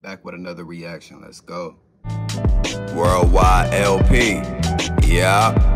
Back with another reaction. Let's go. Worldwide LP. Yeah.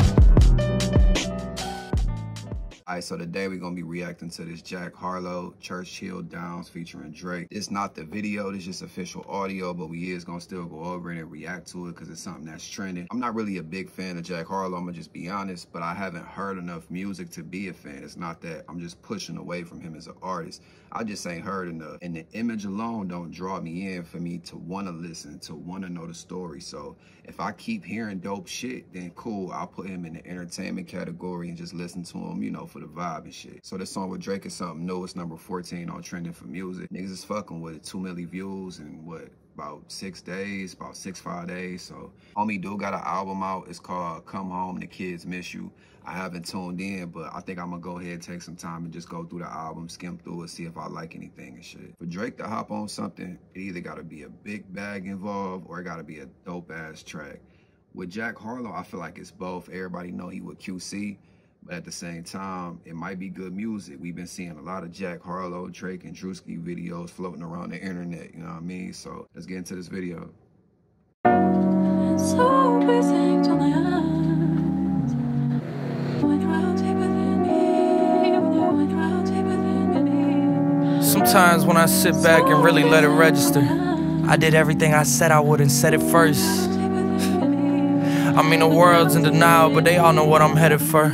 Alright, so today we're gonna be reacting to this Jack Harlow, Churchill Downs featuring Drake. It's not the video, it's just official audio, but we is gonna still go over it and react to it because it's something that's trending. I'm not really a big fan of Jack Harlow, I'm gonna just be honest, but I haven't heard enough music to be a fan. It's not that I'm just pushing away from him as an artist. I just ain't heard enough. And the image alone don't draw me in for me to wanna listen, to wanna know the story. So if I keep hearing dope shit, then cool, I'll put him in the entertainment category and just listen to him, you know, for the vibe and shit. So this song with Drake is something new. It's number 14 on Trending for Music. Niggas is fucking with 2 million views in what, about 6 days, about 5 days. So homie dude got an album out. It's called Come Home, The Kids Miss You. I haven't tuned in, but I think I'm gonna go ahead and take some time and just go through the album, skim through it, see if I like anything and shit. For Drake to hop on something, it either gotta be a big bag involved or it gotta be a dope ass track. With Jack Harlow, I feel like it's both. Everybody know he with QC, but at the same time, it might be good music. We've been seeing a lot of Jack Harlow, Drake, and Drewski videos floating around the internet, you know what I mean? So let's get into this video. So busy till my eyes. When you're out deep within me, when you're out deep within me. Sometimes when I sit back and really let it register, I did everything I said I would and said it first. I mean, the world's in denial, but they all know what I'm headed for.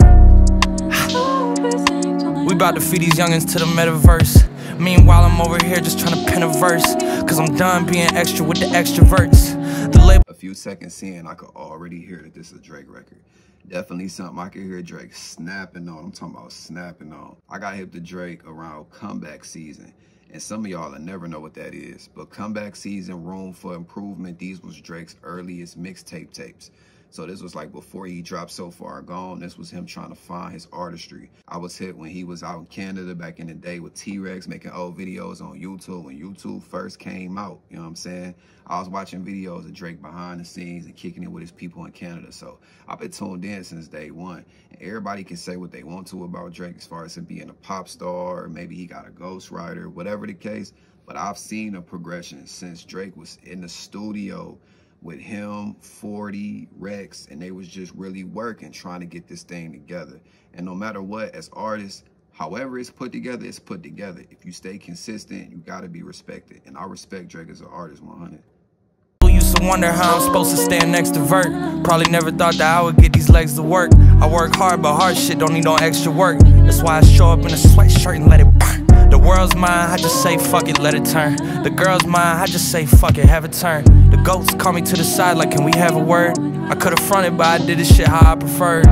We about to feed these youngins to the metaverse. Meanwhile, I'm over here just trying to pen a verse, cause I'm done being extra with the extroverts. A few seconds in, I could already hear that this is a Drake record. Definitely something I could hear Drake snapping on. I'm talking about snapping on. I got hip to Drake around comeback season. And some of y'all will never know what that is. But comeback season, Room for Improvement, these was Drake's earliest mixtape tapes. So this was like before he dropped So Far Gone. This was him trying to find his artistry. I was hit when he was out in Canada back in the day with T-Rex making old videos on YouTube when YouTube first came out. You know what I'm saying? I was watching videos of Drake behind the scenes and kicking it with his people in Canada. So I've been tuned in since day one. And everybody can say what they want to about Drake as far as him being a pop star, or maybe he got a ghostwriter, whatever the case. But I've seen a progression since Drake was in the studio with him, 40, Rex, and they was just really working, trying to get this thing together. And no matter what, as artists, however it's put together, it's put together. If you stay consistent, you gotta be respected. And I respect Drake as an artist 100. Used to wonder how I'm supposed to stand next to Vert. Probably never thought that I would get these legs to work. I work hard, but hard shit don't need no extra work. That's why I show up in a sweatshirt and let it burn. The world's mine, I just say fuck it, let it turn. The girl's mine, I just say fuck it, have it turn. The goats call me to the side like, can we have a word? I could've fronted, but I did this shit how I preferred.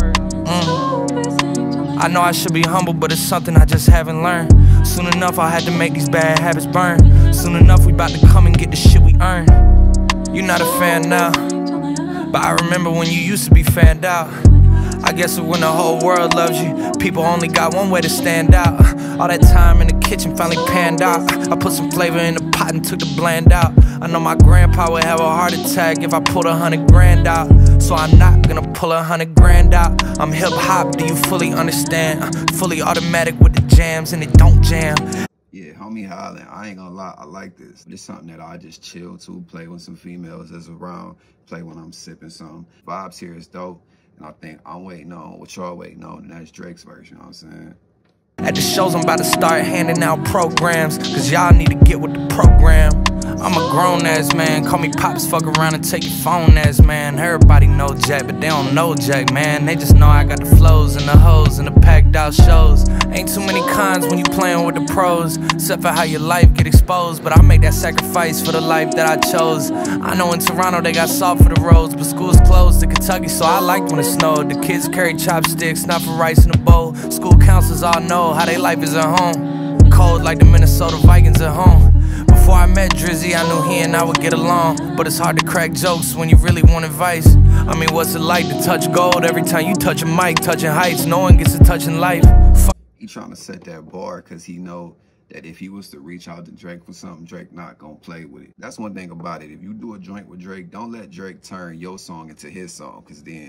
I know I should be humble, but it's something I just haven't learned. Soon enough, I had to make these bad habits burn. Soon enough, we about to come and get the shit we earn. You're not a fan now, but I remember when you used to be fanned out. I guess when the whole world loves you, people only got one way to stand out. All that time in the kitchen finally panned out. I put some flavor in the pot and took the bland out. I know my grandpa would have a heart attack if I pulled 100 grand out. So I'm not gonna pull 100 grand out. I'm hip hop, do you fully understand? Fully automatic with the jams and it don't jam. Yeah, homie hollin', I ain't gonna lie, I like this. It's something that I just chill to, play with some females that's around, play when I'm sipping some. Vibes here is dope, and I think I'm waiting on what y'all waiting on, and that's Drake's verse, you know what I'm saying? At the shows, I'm about to start handing out programs, cause y'all need to get with the program. I'm a grown-ass man, call me Pops, fuck around and take your phone-ass man. Everybody know Jack, but they don't know Jack, man. They just know I got the flows and the hoes and the packed out shows. Ain't too many cons when you playing with the pros, except for how your life get exposed. But I make that sacrifice for the life that I chose. I know in Toronto they got salt for the roads, but school's closed in Kentucky, so I liked when it snowed. The kids carry chopsticks, not for rice in a bowl. School counselors all know how they life is at home. Cold like the Minnesota Vikings at home. Before I met Drizzy, I knew he and I would get along. But it's hard to crack jokes when you really want advice. I mean, what's it like to touch gold every time you touch a mic? Touching heights, no one gets to touch in life. He trying to set that bar because he know that if he was to reach out to Drake for something, Drake not gonna play with it. That's one thing about it. If you do a joint with Drake, don't let Drake turn your song into his song, because then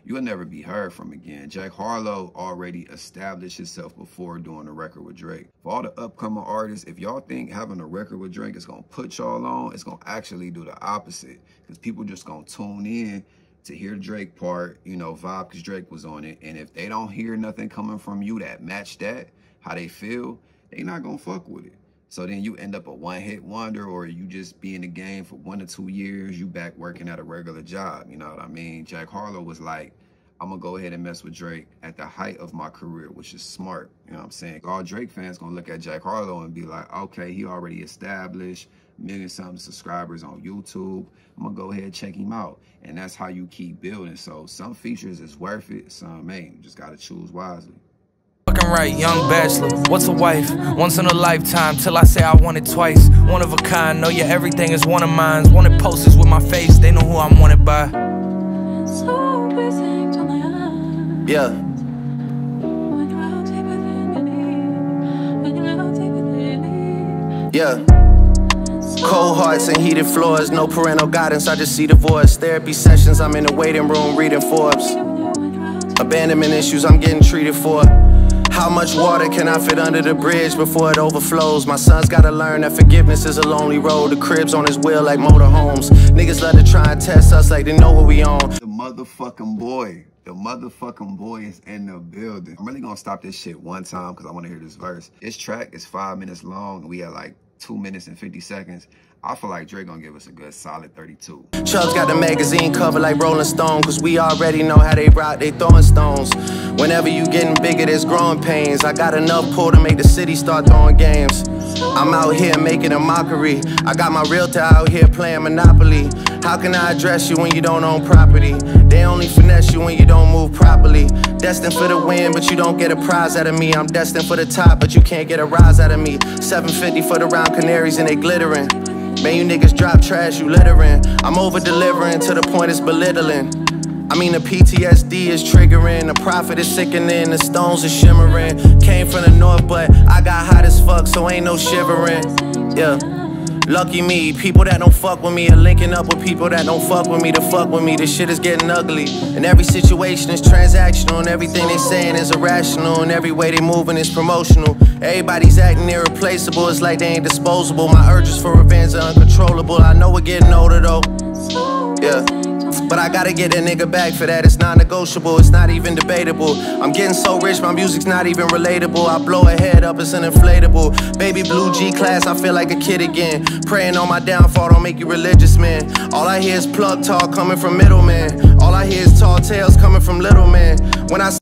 you'll never be heard from again. Jack Harlow already established himself before doing a record with Drake. For all the upcoming artists, if y'all think having a record with Drake is gonna put y'all on, it's gonna actually do the opposite, because people just gonna tune in to hear the Drake part, you know, vibe, because Drake was on it. And if they don't hear nothing coming from you that match that, how they feel, they not gonna fuck with it. So then you end up a one-hit wonder, or you just be in the game for 1 or 2 years, you back working at a regular job, you know what I mean? Jack Harlow was like, I'm gonna go ahead and mess with Drake at the height of my career, which is smart, you know what I'm saying? All Drake fans gonna look at Jack Harlow and be like, okay, he already established, million-something subscribers on YouTube. I'm gonna go ahead and check him out. And that's how you keep building. So some features is worth it, some ain't. You just gotta choose wisely. Fucking right, young bachelor. What's a wife? Once in a lifetime, till I say I want it twice. One of a kind, know your everything is one of mine. Wanted posters with my face, they know who I'm wanted by. So busy till my eyes. Yeah. When you're out deep within your knee. When you're out deep within your knee. Yeah. Cold hearts and heated floors, no parental guidance, I just see divorce. Therapy sessions, I'm in the waiting room reading Forbes. Abandonment issues, I'm getting treated for. How much water can I fit under the bridge before it overflows? My son's gotta learn that forgiveness is a lonely road. The crib's on his wheel like motorhomes. Niggas love to try and test us like they know what we on. The motherfucking boy is in the building. I'm really gonna stop this shit one time because I wanna hear this verse. This track is 5 minutes long and we had like 2 minutes and 50 seconds. I feel like Drake gonna give us a good solid 32. Chubbs got the magazine cover like Rolling Stone, cause we already know how they rock, they throwing stones. Whenever you getting bigger, there's growing pains. I got enough pull to make the city start throwing games. I'm out here making a mockery. I got my realtor out here playing Monopoly. How can I address you when you don't own property? They only finesse you when you don't move properly. Destined for the win, but you don't get a prize out of me. I'm destined for the top, but you can't get a rise out of me. 750 for the round canaries and they glittering. Man, you niggas drop trash, you littering. I'm over-delivering to the point it's belittling. I mean, the PTSD is triggering, the profit is sickening, the stones are shimmering. Came from the north, but I got hot as fuck, so ain't no shivering. Yeah. Lucky me, people that don't fuck with me are linking up with people that don't fuck with me to fuck with me. This shit is getting ugly. And every situation is transactional, and everything they saying is irrational, and every way they moving is promotional. Everybody's acting irreplaceable, it's like they ain't disposable. My urges for revenge are uncontrollable. I know we're getting older though. Yeah. But I gotta get that nigga back for that, it's non-negotiable, it's not even debatable. I'm getting so rich, my music's not even relatable. I blow a head up, it's an inflatable. Baby blue G-class, I feel like a kid again. Praying on my downfall, don't make you religious, man. All I hear is plug talk coming from middlemen. All I hear is tall tales coming from little men. When I...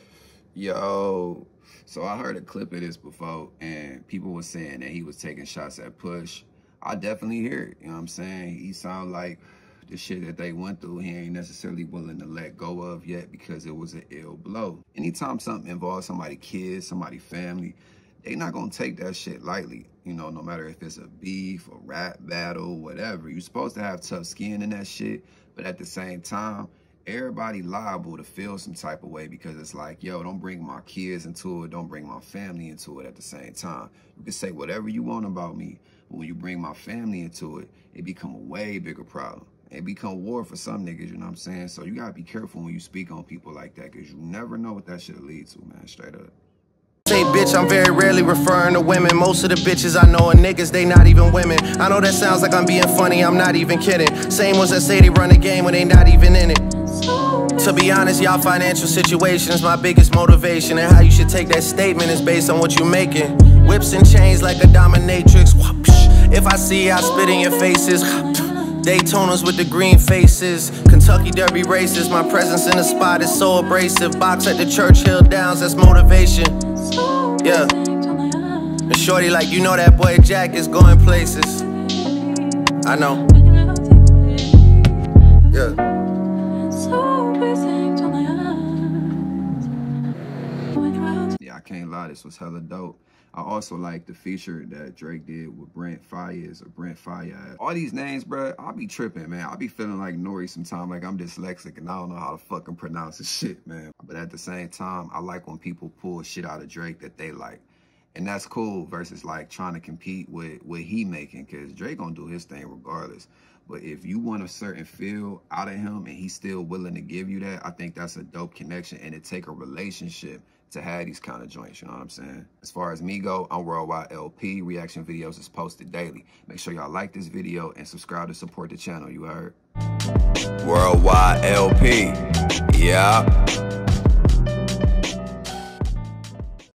Yo, so I heard a clip of this before, and people were saying that he was taking shots at Push. I definitely hear it, you know what I'm saying? He sound like the shit that they went through, he ain't necessarily willing to let go of yet because it was an ill blow. Anytime something involves somebody's kids, somebody's family, they not gonna take that shit lightly. You know, no matter if it's a beef, a rap battle, whatever. You're supposed to have tough skin in that shit, but at the same time, everybody liable to feel some type of way because it's like, yo, don't bring my kids into it, don't bring my family into it at the same time. You can say whatever you want about me, but when you bring my family into it, it become a way bigger problem. It become war for some niggas, you know what I'm saying? So you gotta be careful when you speak on people like that, because you never know what that shit'll lead to, man, straight up. Say bitch, I'm very rarely referring to women. Most of the bitches I know are niggas, they not even women. I know that sounds like I'm being funny, I'm not even kidding. Same ones that say they run the game when they not even in it. To be honest, y'all financial situation is my biggest motivation, and how you should take that statement is based on what you making. Whips and chains like a dominatrix. If I see I spit in your faces. Daytonas with the green faces, Kentucky Derby races. My presence in the spot is so abrasive. Box at the Churchill Downs, that's motivation. Yeah. And shorty like, you know that boy Jack is going places. I know. Yeah. Yeah, I can't lie, this was hella dope. I also like the feature that Drake did with Brent Faiyaz or Brent Faiyaz. All these names, bro, I'll be tripping, man. I'll be feeling like Nori sometimes, like I'm dyslexic and I don't know how to fucking pronounce this shit, man. But at the same time, I like when people pull shit out of Drake that they like. And that's cool versus like trying to compete with what he making, because Drake gonna do his thing regardless. But if you want a certain feel out of him and he's still willing to give you that, I think that's a dope connection, and it take a relationship to have these kind of joints, you know what I'm saying? As far as me go, I'm Worldwide LP. Reaction videos is posted daily. Make sure y'all like this video and subscribe to support the channel, you heard? Worldwide LP. Yeah.